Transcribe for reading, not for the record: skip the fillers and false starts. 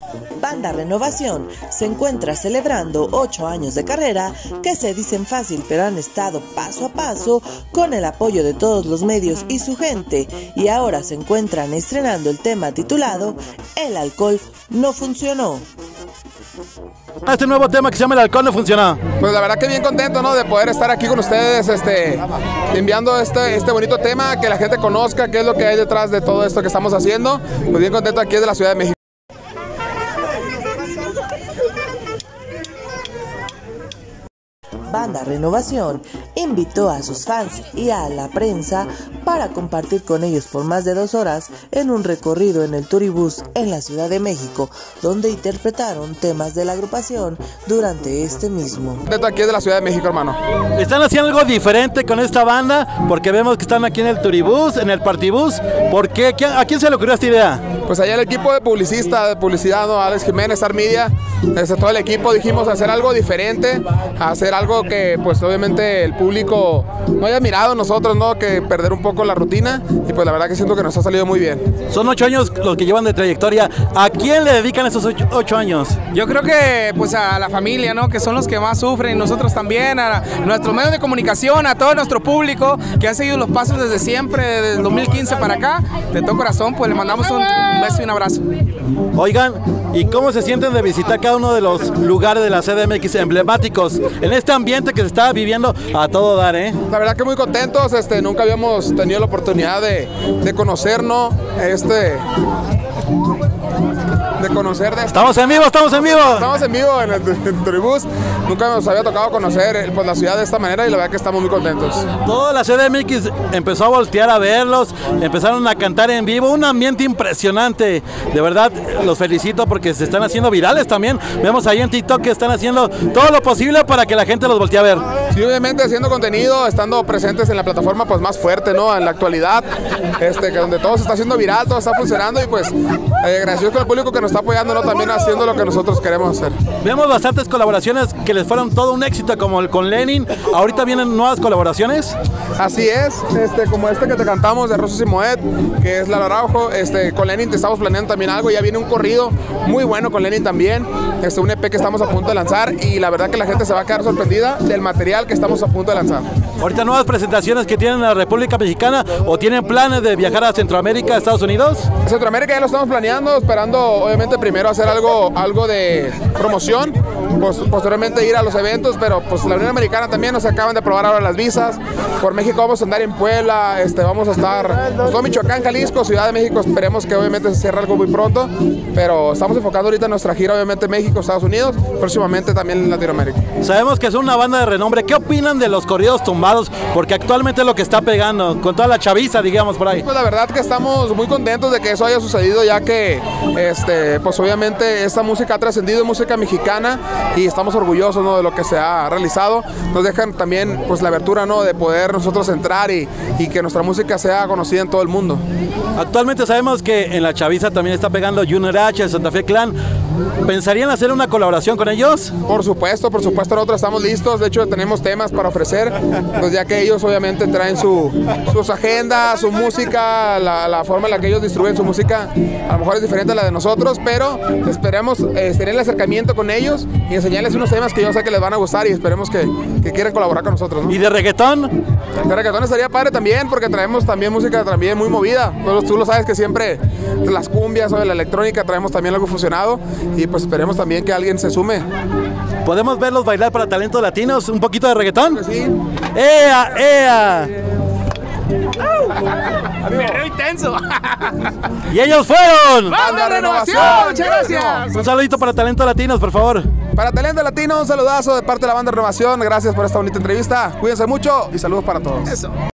Banda Renovación se encuentra celebrando 8 años de carrera que se dicen fácil, pero han estado paso a paso con el apoyo de todos los medios y su gente, y ahora se encuentran estrenando el tema titulado El alcohol no funcionó. Este nuevo tema que se llama El alcohol no funcionó. Pues la verdad que bien contento, ¿no?, de poder estar aquí con ustedes, enviando este bonito tema, que la gente conozca qué es lo que hay detrás de todo esto que estamos haciendo. Pues bien contento aquí de la Ciudad de México. Banda Renovación invitó a sus fans y a la prensa para compartir con ellos por más de 2 horas en un recorrido en el Turibús en la Ciudad de México, donde interpretaron temas de la agrupación durante este mismo. Aquí es de la Ciudad de México, hermano. Están haciendo algo diferente con esta banda, porque vemos que están aquí en el Turibús, en el Partibús. ¿Por qué? ¿A quién se le ocurrió esta idea? Pues allá el equipo de publicidad, ¿no?, Alex Jiménez, Armidia, todo el equipo dijimos hacer algo diferente, hacer algo que pues obviamente el público no haya mirado nosotros, ¿no?, que perder un poco la rutina, y pues la verdad que siento que nos ha salido muy bien. Son 8 años los que llevan de trayectoria. ¿A quién le dedican esos 8 años? Yo creo que pues a la familia, ¿no?, que son los que más sufren, nosotros también, a nuestros medios de comunicación, a todo nuestro público que ha seguido los pasos desde siempre, desde el 2015 para acá. De todo corazón pues le mandamos un beso y un abrazo. Oigan, ¿y cómo se sienten de visitar cada uno de los lugares de la CDMX emblemáticos en este ambiente que se está viviendo a todo dar, eh? La verdad que muy contentos, nunca habíamos tenido la oportunidad de conocernos, Estamos en vivo, Estamos en vivo en el Turibús. Nunca nos había tocado conocer pues, la ciudad de esta manera, y la verdad que estamos muy contentos. Toda la CDMX empezó a voltear a verlos, empezaron a cantar en vivo, un ambiente impresionante. De verdad, los felicito porque se están haciendo virales también. Vemos ahí en TikTok que están haciendo todo lo posible para que la gente los voltee a ver. Sí, obviamente haciendo contenido, estando presentes en la plataforma pues más fuerte, ¿no?, en la actualidad, que donde todo se está haciendo viral, todo está funcionando, y pues agradecidos con el público que nos está apoyando, ¿no?, también haciendo lo que nosotros queremos hacer. Vemos bastantes colaboraciones que les fueron todo un éxito, como el con Lenin. Ahorita vienen nuevas colaboraciones. Así es, como que te cantamos de Rosas y Moet, que es Lalo Araujo. Con Lenin te estamos planeando también algo, ya viene un corrido muy bueno con Lenin también, un EP que estamos a punto de lanzar, y la verdad que la gente se va a quedar sorprendida del material que estamos a punto de lanzar. Ahorita nuevas presentaciones que tienen en la República Mexicana, o tienen planes de viajar a Centroamérica, a Estados Unidos. Centroamérica ya lo estamos planeando, esperando obviamente primero hacer algo de promoción, pues posteriormente ir a los eventos, pero pues la Unión Americana también nos acaban de aprobar ahora las visas. Por México vamos a andar en Puebla, vamos a estar todo Michoacán, Jalisco, Ciudad de México. Esperemos que obviamente se cierre algo muy pronto, pero estamos enfocando ahorita en nuestra gira, obviamente México, Estados Unidos, próximamente también en Latinoamérica. Sabemos que es una banda de renombre. ¿Qué opinan de los corridos tumbados? Porque actualmente es lo que está pegando con toda la chaviza, digamos, por ahí. Pues la verdad que estamos muy contentos de que eso haya sucedido, ya que pues obviamente esta música ha trascendido, música mexicana, y estamos orgullosos, ¿no?, de lo que se ha realizado. Nos dejan también pues la abertura, ¿no?, de poder nosotros entrar y que nuestra música sea conocida en todo el mundo. Actualmente sabemos que en la chaviza también está pegando Junior H, el Santa Fe Clan. ¿Pensarían hacer una colaboración con ellos? Por supuesto, nosotros estamos listos. De hecho tenemos temas para ofrecer, pues ya que ellos obviamente traen sus agendas, su música, la forma en la que ellos distribuyen su música a lo mejor es diferente a la de nosotros, pero esperemos tener el acercamiento con ellos y enseñarles unos temas que yo sé que les van a gustar, y esperemos que quieran colaborar con nosotros, ¿no? ¿Y de reggaetón? De reggaetón estaría padre también, porque traemos también música también muy movida. Tú lo sabes que siempre las cumbias o de la electrónica traemos también algo fusionado, y pues esperemos también que alguien se sume. ¿Podemos verlos bailar para talentos latinos? ¿Un poquito de reggaetón? Sí. ¡Ea, ea! Perreo intenso. Y ellos fueron Banda Renovación. Muchas gracias. Un saludito para talentos latinos, por favor. Para Talento Latino, un saludazo de parte de la Banda Renovación. Gracias por esta bonita entrevista. Cuídense mucho y saludos para todos. Eso.